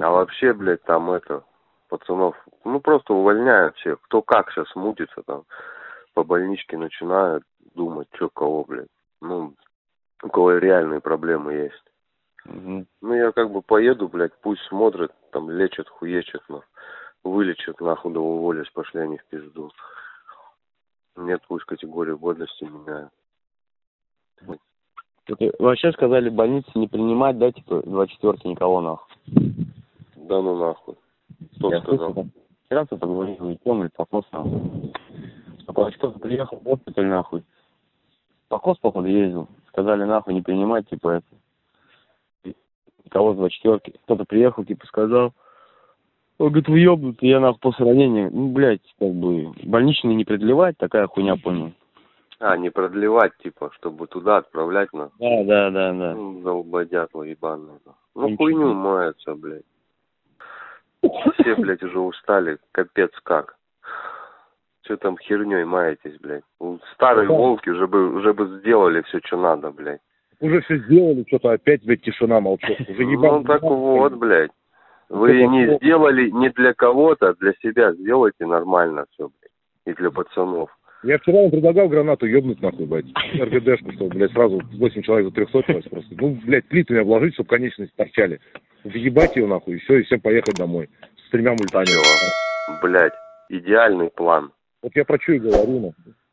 А вообще, блядь, там это, пацанов, ну просто увольняют всех. Кто как сейчас мутится там, по больничке начинают думать, что кого, блядь. Ну, у кого реальные проблемы есть. Угу. Ну я как бы поеду, блядь, пусть смотрят, там лечат, хуечат, вылечат, нахуй, да уволюсь, пошли они в пизду. Нет, пусть категорию годности меняют. Вообще сказали больницы не принимать, да, типа 24-ки никого нахуй. Да ну нахуй. Кто Я сказал? слышал, вчера кто-то говорил, и Тём, или Покос нахуй. Такой, кто-то приехал в госпиталь нахуй. Покос, походу, ездил. Сказали нахуй не принимать, типа это. Никого с 24-ки. Кто-то приехал, типа сказал. Он говорит, вы ёбнутый, я нахуй после ранения. Ну, блядь, как бы, больничный не продлевать, такая хуйня, понял. А, не продлевать, типа, чтобы туда отправлять, на. Да. Ну, долбодятла ебаные. Ну, Ничего. хуйню маются, блядь. Все, блядь, уже устали, капец как. Что там херней маетесь, блядь? Старые волки уже бы сделали все, что надо, блядь. Уже все сделали, что-то опять, блядь, тишина, молчок. Уже Ну, так вот, блядь. Вы не сделали не для кого-то, а для себя сделайте нормально все, блядь. И для пацанов. Я вчера вам предлагал гранату ёбнуть нахуй, блядь. РГДшку, чтобы, блядь, сразу 8 человек за 300 просто. Ну, блядь, плитами обложить, чтобы конечности торчали. Въебать ее нахуй, и все, и всем поехать домой. С 3 мультами. Блядь, идеальный план. Вот я про что и говорю, нахуй.